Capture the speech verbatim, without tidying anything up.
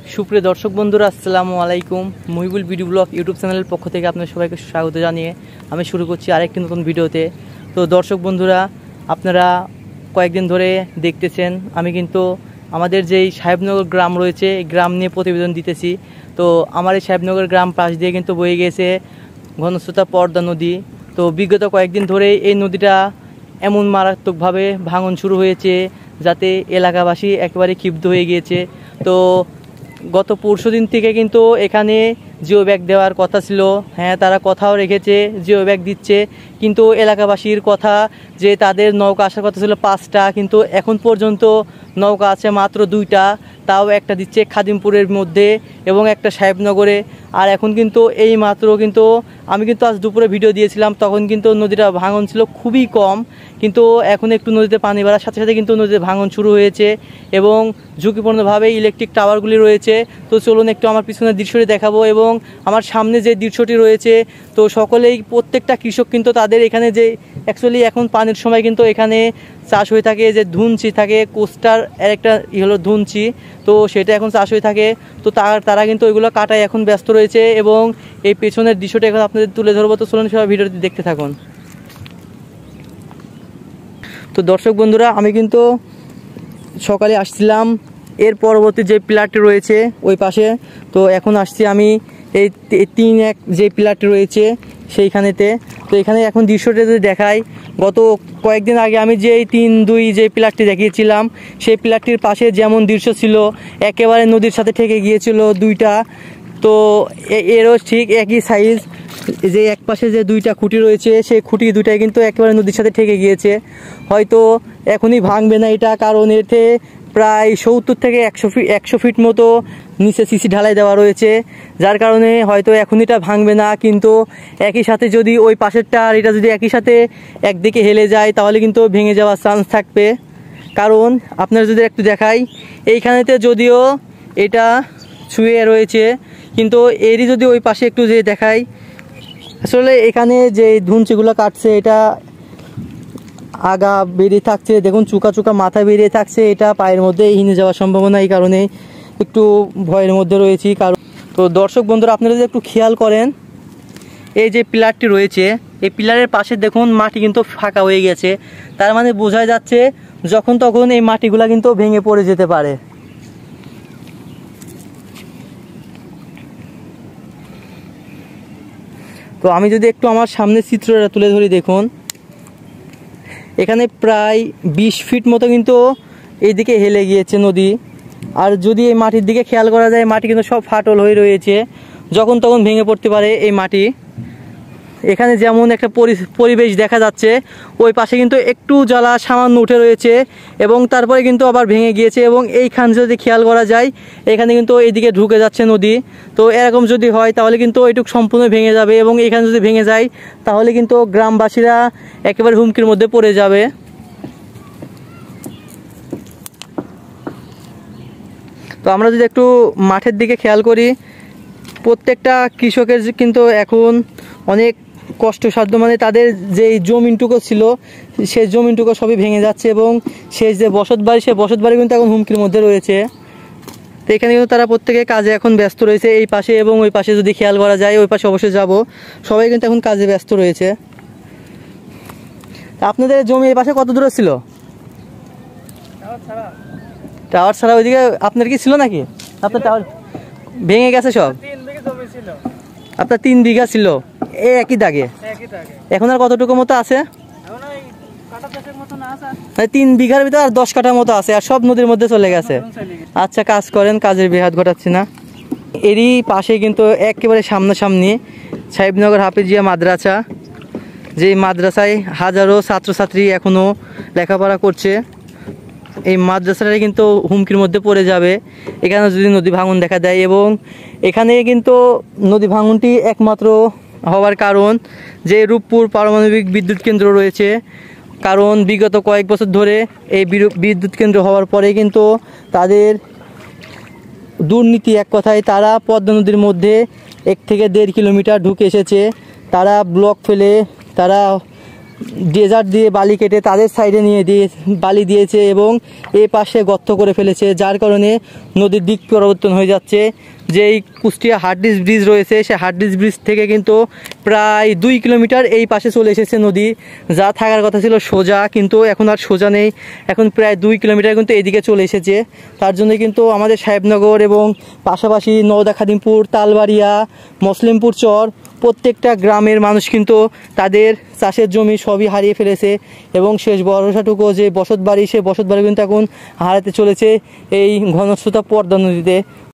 সুপ্রিয় দর্শক বন্ধুরা, আসসালামু আলাইকুম। মহিবুল ভিডিও ব্লগ ইউটিউব চ্যানেলের পক্ষ থেকে আপনাদের সবাইকে স্বাগত জানিয়ে আমি শুরু করছি আরেকটি নতুন ভিডিওতে। তো দর্শক বন্ধুরা, আপনারা কয়েকদিন ধরে দেখতেছেন আমি কিন্তু আমাদের যেই সাহেবনগর গ্রাম রয়েছে এই গ্রাম নিয়ে প্রতিবেদন দিতেছি। তো আমার এই সাহেবনগর গ্রাম পাশ দিয়ে কিন্তু বয়ে গেছে ঘনস্রোতা পদ্মা নদী। তো বিগত কয়েকদিন ধরে এই নদীটা এমন মারাত্মকভাবে ভাঙন শুরু হয়েছে যাতে এলাকাবাসী একেবারে ক্ষিপ্ত হয়ে গিয়েছে। তো গত পরশু দিন থেকে কিন্তু এখানে জিও ব্যাগ দেওয়ার কথা ছিল, হ্যাঁ তারা কথাও রেখেছে, জিও ব্যাগ দিচ্ছে। কিন্তু এলাকাবাসীর কথা যে তাদের নৌকা আসার কথা ছিল পাঁচটা, কিন্তু এখন পর্যন্ত নৌকা আছে মাত্র দুইটা, তাও একটা দিচ্ছে খাদিমপুরের মধ্যে এবং একটা সাহেবনগরে। আর এখন কিন্তু এই মাত্র কিন্তু আমি কিন্তু আজ দুপুরে ভিডিও দিয়েছিলাম, তখন কিন্তু নদীটা ভাঙন ছিল খুবই কম, কিন্তু এখন একটু নদীতে পানি বাড়ার সাথে সাথে কিন্তু নদীতে ভাঙন শুরু হয়েছে এবং ঝুঁকিপূর্ণভাবে ইলেকট্রিক টাওয়ারগুলি রয়েছে। তো চলুন একটু আমার পিছনের দৃশ্যটি দেখাবো এবং আমার সামনে যে দৃশ্যটি রয়েছে, তো সকলেই প্রত্যেকটা কৃষক কিন্তু তাদের এখানে যে অ্যাকচুয়ালি এখন পানির সময় কিন্তু এখানে চাষ হয়ে থাকে, যে ধুনচি থাকে কোস্টার এর একটা ই হলো ধুনচি, তো সেটা এখন চাষ হয়ে থাকে। তো তার তারা কিন্তু ওইগুলো কাটায় এখন ব্যস্ত রয়েছে এবং এই পেছনের দৃশ্যটা এখন আপনাদের তুলে ধরবো। তো চলুন সবাই ভিডিওটি দেখতে থাকুন। তো দর্শক বন্ধুরা, আমি কিন্তু সকালে আসছিলাম এর পরবর্তী যে পিলারটি রয়েছে ওই পাশে, তো এখন আসছি আমি এই তিন এক যে পিলারটি রয়েছে সেইখানেতে। তো এখানে এখন দৃশ্যটা যদি দেখাই, গত কয়েকদিন আগে আমি যে তিন দুই যে পিলারটি দেখিয়েছিলাম সেই পিলারটির পাশে যেমন দৃশ্য ছিল একেবারে নদীর সাথে ঠেকে গিয়েছিল দুইটা। তো এরও ঠিক একই সাইজ, যে এক পাশে যে দুইটা খুঁটি রয়েছে সেই খুঁটি দুইটাই কিন্তু একেবারে নদীর সাথে ঠেকে গিয়েছে। হয়তো এখনই ভাঙবে না এটা, কারণ এতে প্রায় সত্তর থেকে একশো ফিট একশো ফিট মতো নিচে সিসি ঢালাই দেওয়া রয়েছে, যার কারণে হয়তো এখন এটা ভাঙবে না। কিন্তু একই সাথে যদি ওই পাশেরটা আর এটা যদি একই সাথে একদিকে হেলে যায় তাহলে কিন্তু ভেঙে যাওয়ার চান্স থাকবে। কারণ আপনারা যদি একটু দেখাই, এইখানেতে যদিও এটা ছুঁয়ে রয়েছে, কিন্তু এরই যদি ওই পাশে একটু যে দেখাই, আসলে এখানে যে ধুনচিগুলো কাটছে এটা আগা বেরিয়ে থাকছে, দেখুন চুকা চুকা মাথা বেরিয়ে থাকছে, এটা পায়ের মধ্যে হিনে যাওয়ার সম্ভাবনা, এই কারণে একটু ভয়ের মধ্যে রয়েছি। কারণ তো দর্শক বন্ধুরা, আপনারা যদি একটু খেয়াল করেন, এই যে পিলারটি রয়েছে এই পিলারের পাশে দেখুন মাটি কিন্তু ফাঁকা হয়ে গেছে, তার মানে বোঝা যাচ্ছে যখন তখন এই মাটিগুলা কিন্তু ভেঙে পড়ে যেতে পারে। তো আমি যদি একটু আমার সামনে চিত্রটা তুলে ধরি, দেখুন এখানে প্রায় বিশ ফিট মতো কিন্তু এইদিকে হেলে গিয়েছে নদী। আর যদি এই মাটির দিকে খেয়াল করা যায়, মাটি কিন্তু সব ফাটল হয়ে রয়েছে, যখন তখন ভেঙে পড়তে পারে এই মাটি। এখানে যেমন একটা পরিবেশ দেখা যাচ্ছে, ওই পাশে কিন্তু একটু জ্বালা সামান্য উঠে রয়েছে এবং তারপরে কিন্তু আবার ভেঙে গিয়েছে। এবং এইখান যদি খেয়াল করা যায়, এখানে কিন্তু এইদিকে ঢুকে যাচ্ছে নদী। তো এরকম যদি হয় তাহলে কিন্তু এইটুকু সম্পূর্ণ ভেঙে যাবে এবং এখানে যদি ভেঙে যায় তাহলে কিন্তু গ্রামবাসীরা একেবারে হুমকির মধ্যে পড়ে যাবে। তো আমরা যদি একটু মাঠের দিকে খেয়াল করি, প্রত্যেকটা কৃষকের কিন্তু এখন অনেক কষ্টসাধ্য, মানে তাদের যে জমিনটুকু ছিল সেই জমিনটুকু সবই ভেঙে যাচ্ছে এবং সেই যে বসত বাড়ি সেই বসত বাড়ি কিন্তু এখন হুমকির মধ্যে রয়েছে। তো এখানে কিন্তু তারা প্রত্যেকে কাজে এখন ব্যস্ত রয়েছে, এই পাশে এবং ওই পাশে যদি খেয়াল করা যায়, ওই পাশে অবশ্যই যাব, সবাই কিন্তু এখন কাজে ব্যস্ত রয়েছে। আপনাদের জমি এই পাশে কত দূরে ছিল? টাওয়ার ছাড়া ওইদিকে আপনার কি ছিল নাকি? আপনার টাওয়ার ভেঙে গেছে সব? আপনার তিন বিঘা ছিল এই একই দাগে, এখন আর কতটুকু মতো আছে? তিন বিঘার ভিতরে আর দশ কাঠার মতো আছে, আর সব নদীর মধ্যে চলে গেছে। আচ্ছা কাজ করেন, কাজের বেহাত ঘটাচ্ছি না। এরই পাশে কিন্তু একেবারে সামনাসামনি সাহেবনগর হাফেজিয়া মাদ্রাসা, যে মাদ্রাসায় হাজারো ছাত্রছাত্রী এখনও লেখাপড়া করছে। এই মাদ্রাসাটা কিন্তু হুমকির মধ্যে পড়ে যাবে এখানে যদি নদী ভাঙন দেখা দেয়। এবং এখানে কিন্তু নদী ভাঙনটি একমাত্র হওয়ার কারণ যে রূপপুর পারমাণবিক বিদ্যুৎ কেন্দ্র রয়েছে, কারণ বিগত কয়েক বছর ধরে এই বিদ্যুৎ কেন্দ্র হওয়ার পরে কিন্তু তাদের দুর্নীতি, এক কথায় তারা পদ্মা নদীর মধ্যে এক থেকে দেড় কিলোমিটার ঢুকে এসেছে, তারা ব্লক ফেলে তারা ডেজার্ট দিয়ে বালি কেটে তাদের সাইডে নিয়ে দিয়ে বালি দিয়েছে এবং এ পাশে গর্ত করে ফেলেছে, যার কারণে নদীর দিক পরিবর্তন হয়ে যাচ্ছে। যেই কুষ্টিয়া হার্ডিস ব্রিজ রয়েছে সেই হার্ডিস ব্রিজ থেকে কিন্তু প্রায় দুই কিলোমিটার এই পাশে চলে এসেছে নদী, যা থাকার কথা ছিল সোজা, কিন্তু এখন আর সোজা নেই, এখন প্রায় দুই কিলোমিটার কিন্তু এইদিকে চলে এসেছে। তার জন্য কিন্তু আমাদের সাহেবনগর এবং পাশাপাশি নওদা খাদিমপুর, তালবাড়িয়া, মুসলিমপুর চর প্রত্যেকটা গ্রামের মানুষ কিন্তু তাদের চাষের জমি সবই হারিয়ে ফেলেছে এবং শেষ ভরসাটুকু যে বসত বাড়ি, সে বসত বাড়ি কিন্তু এখন হারাতে চলেছে এই ঘনস্রোতা পদ্মা নদীতে।